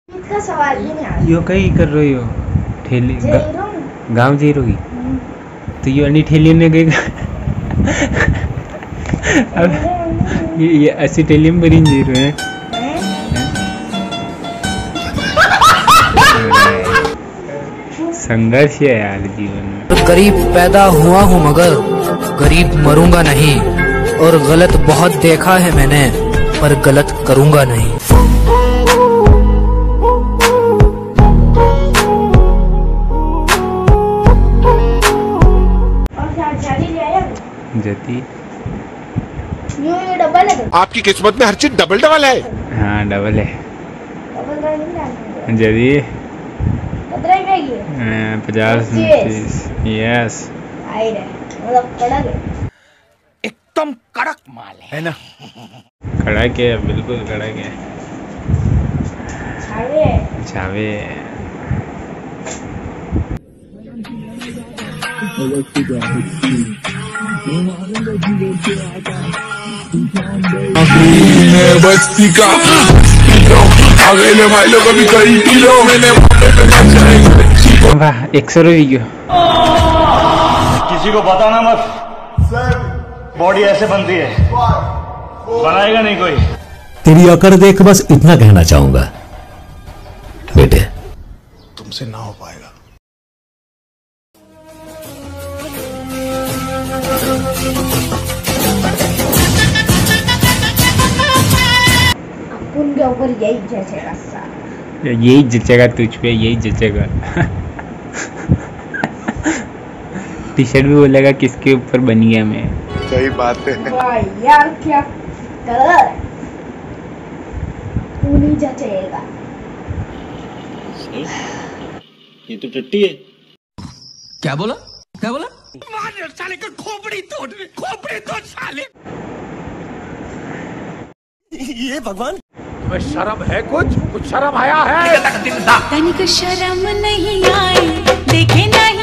इसका सवाल ही नहीं आता। यो कहीं कर रही हो ठेली गाँव जी रही तो यो अन्नी ठेली ने गई अब ये ऐसी ठेली में बनी जी रहे हैं। संघर्ष है यार जीवन में। गरीब पैदा हुआ हूँ मगर गरीब मरूंगा नहीं, और गलत बहुत देखा है मैंने पर गलत करूंगा नहीं। जती ये डबल है। आपकी किस्मत में हर चीज डबल डबल है। हाँ डबल है। डबल जदी 50 30 यस मतलब कड़क है, एकदम कड़क माल है ना। कड़क है, बिल्कुल कड़क है। छावे छावे बस्ती का भाई लोग अभी कई किलो मैंने वाह 100 रुपये क्यों? किसी को बताना मत सर, बॉडी ऐसे बनती है, बनाएगा नहीं कोई। तेरी अकड़ देख बस इतना कहना चाहूंगा बेटे, तुमसे ना हो पाएगा। उनके ऊपर यही जचेगा सारा, यही जचेगा तुझ पे, यही जचेगा। टी शर्ट भी बोलेगा किसके ऊपर बनी है मैं। सही बात है। वाह यार क्या कलर है, तू नहीं जचेगा। ये तो टट्टी है। क्या बोला क्या बोला? साले का खोपड़ी तोड़ साले। ये भगवान, तुम्हें शर्म है? कुछ शर्म आया है? तनिक शर्म नहीं आई, देखे नहीं